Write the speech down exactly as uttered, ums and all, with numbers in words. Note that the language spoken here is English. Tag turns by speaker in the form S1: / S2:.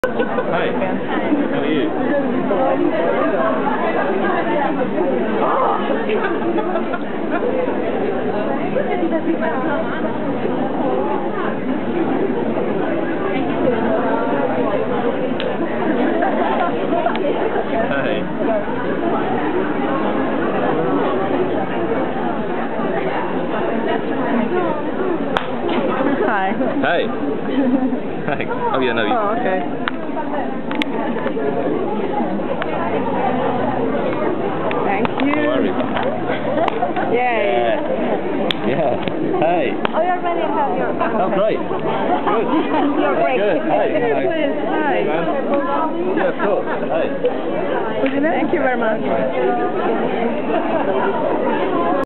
S1: Hi, how are you?
S2: Hi.
S1: Hey. Hey. Oh yeah, no. You...
S2: Oh, okay. Thank you.
S1: No worries.
S2: Yay.
S1: Yeah. Yeah. Hey.
S2: Oh, you're ready to have your...
S1: Oh, great. Good.
S2: Your break.
S1: Good. Hey.
S2: Yes, please. Hi.
S1: Yeah, of course. Hey.
S2: Thank you very much.